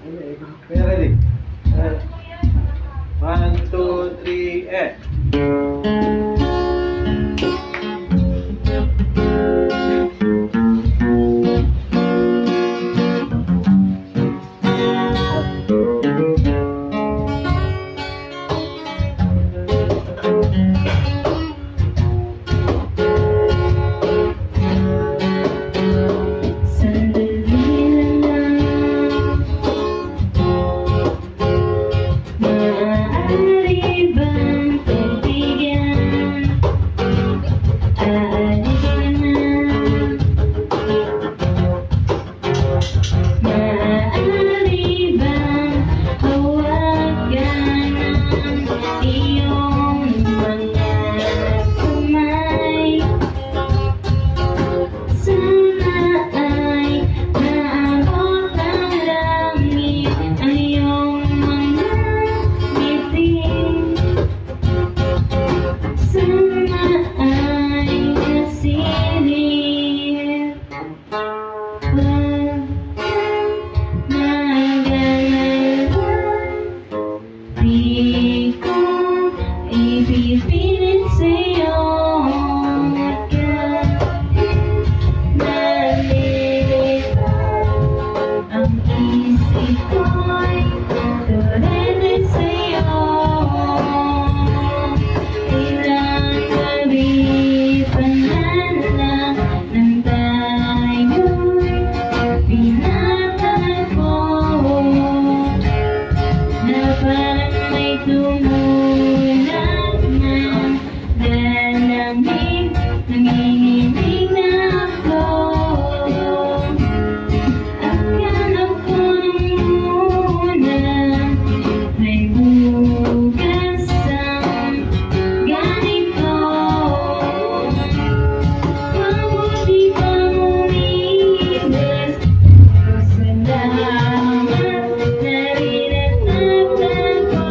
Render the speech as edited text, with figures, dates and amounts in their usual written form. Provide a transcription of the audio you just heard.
Okay, ready? 1, 2, 3, and. Ipipilit sa'yo nalilito ang isip ko'y tulad sa'yo. Ilang gabi pangalan ng tayo'y pinatago na parang may tumulat na lalamig, nanginginig na ako. Akala ko muna may bukas ang ganito. Mabuti pang umiwas, salamat na rin at nagtago.